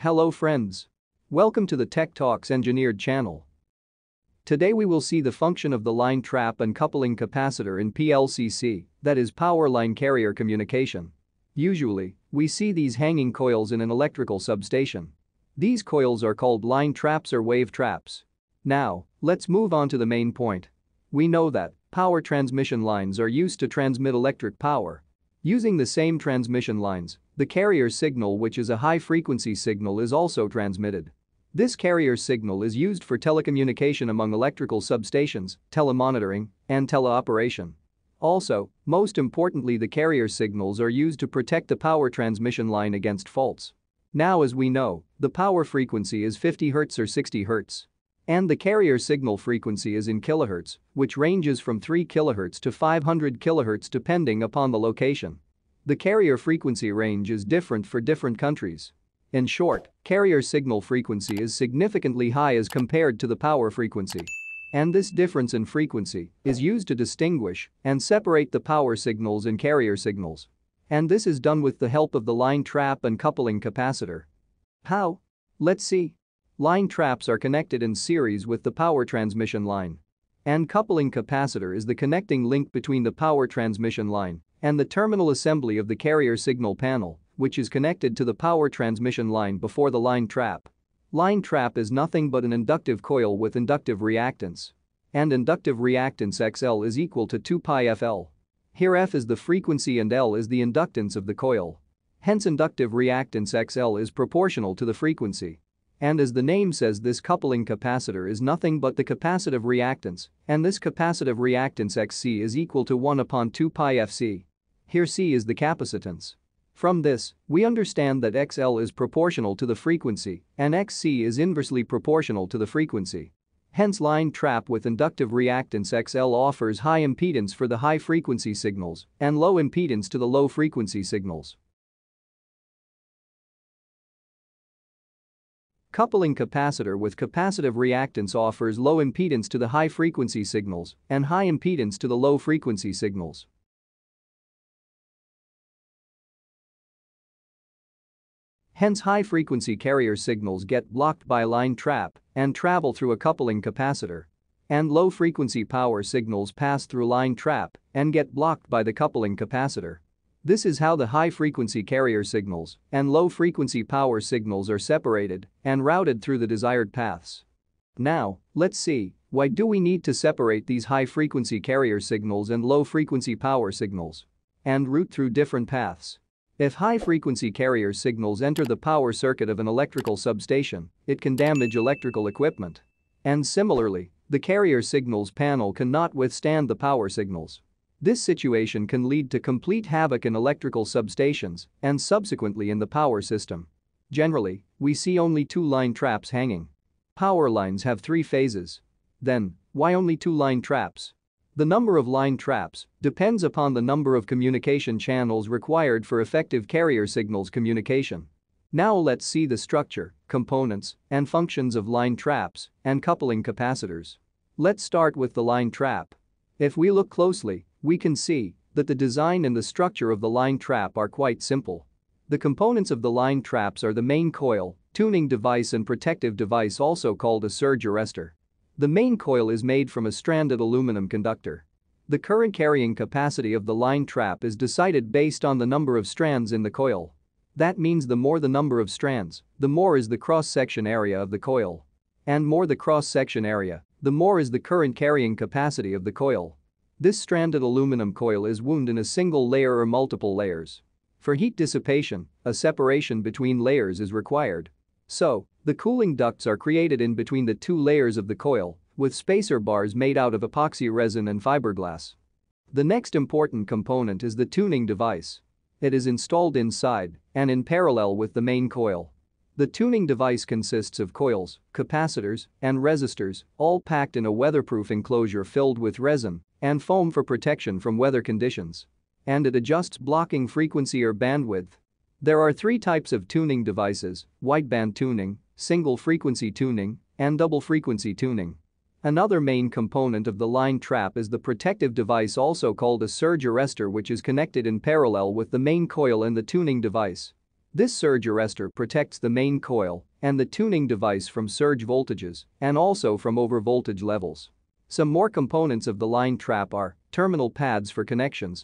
Hello friends. Welcome to the Tech Talks Engineered channel. Today we will see the function of the line trap and coupling capacitor in PLCC, that is power line carrier communication. Usually, we see these hanging coils in an electrical substation. These coils are called line traps or wave traps. Now, let's move on to the main point. We know that power transmission lines are used to transmit electric power. Using the same transmission lines, the carrier signal, which is a high-frequency signal, is also transmitted. This carrier signal is used for telecommunication among electrical substations, telemonitoring, and teleoperation. Also, most importantly, the carrier signals are used to protect the power transmission line against faults. Now, as we know, the power frequency is 50 Hz or 60 Hz. And the carrier signal frequency is in kilohertz, which ranges from 3 kHz to 500 kHz depending upon the location. The carrier frequency range is different for different countries. In short, carrier signal frequency is significantly high as compared to the power frequency. And this difference in frequency is used to distinguish and separate the power signals and carrier signals. And this is done with the help of the line trap and coupling capacitor. How? Let's see. Line traps are connected in series with the power transmission line. And coupling capacitor is the connecting link between the power transmission line and the terminal assembly of the carrier signal panel, which is connected to the power transmission line before the line trap. Line trap is nothing but an inductive coil with inductive reactance. And inductive reactance XL is equal to 2 pi FL. Here F is the frequency and L is the inductance of the coil. Hence inductive reactance XL is proportional to the frequency. And as the name says, this coupling capacitor is nothing but the capacitive reactance, and this capacitive reactance XC is equal to 1 upon 2 pi FC. Here C is the capacitance. From this, we understand that XL is proportional to the frequency and XC is inversely proportional to the frequency. Hence line trap with inductive reactance XL offers high impedance for the high frequency signals and low impedance to the low frequency signals. Coupling capacitor with capacitive reactance offers low impedance to the high-frequency signals and high impedance to the low-frequency signals. Hence high-frequency carrier signals get blocked by line trap and travel through a coupling capacitor. And low-frequency power signals pass through line trap and get blocked by the coupling capacitor. This is how the high-frequency carrier signals and low-frequency power signals are separated and routed through the desired paths. Now, let's see, why do we need to separate these high-frequency carrier signals and low-frequency power signals and route through different paths? If high-frequency carrier signals enter the power circuit of an electrical substation, it can damage electrical equipment. And similarly, the carrier signals panel cannot withstand the power signals. This situation can lead to complete havoc in electrical substations and subsequently in the power system. Generally, we see only 2 line traps hanging. Power lines have 3 phases. Then, why only 2 line traps? The number of line traps depends upon the number of communication channels required for effective carrier signals communication. Now let's see the structure, components, and functions of line traps and coupling capacitors. Let's start with the line trap. If we look closely, we can see that the design and the structure of the line trap are quite simple. The components of the line traps are the main coil, tuning device and protective device, also called a surge arrestor. The main coil is made from a stranded aluminum conductor. The current carrying capacity of the line trap is decided based on the number of strands in the coil. That means the more the number of strands, the more is the cross-section area of the coil. And more the cross-section area, the more is the current carrying capacity of the coil. This stranded aluminum coil is wound in a single layer or multiple layers. For heat dissipation, a separation between layers is required. So, the cooling ducts are created in between the 2 layers of the coil, with spacer bars made out of epoxy resin and fiberglass. The next important component is the tuning device. It is installed inside and in parallel with the main coil. The tuning device consists of coils, capacitors, and resistors, all packed in a weatherproof enclosure filled with resin and foam for protection from weather conditions. And it adjusts blocking frequency or bandwidth. There are 3 types of tuning devices: wideband tuning, single frequency tuning, and double frequency tuning. Another main component of the line trap is the protective device, also called a surge arrestor, which is connected in parallel with the main coil and the tuning device. This surge arrestor protects the main coil and the tuning device from surge voltages and also from overvoltage levels. Some more components of the line trap are terminal pads for connections,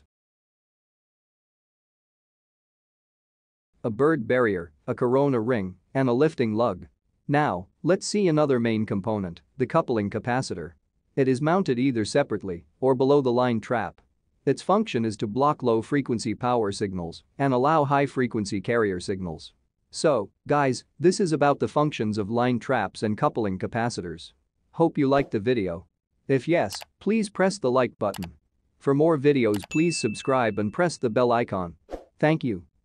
a bird barrier, a corona ring, and a lifting lug. Now, let's see another main component, the coupling capacitor. It is mounted either separately or below the line trap. Its function is to block low-frequency power signals and allow high-frequency carrier signals. So, guys, this is about the functions of line traps and coupling capacitors. Hope you liked the video. If yes, please press the like button. For more videos, please subscribe and press the bell icon. Thank you.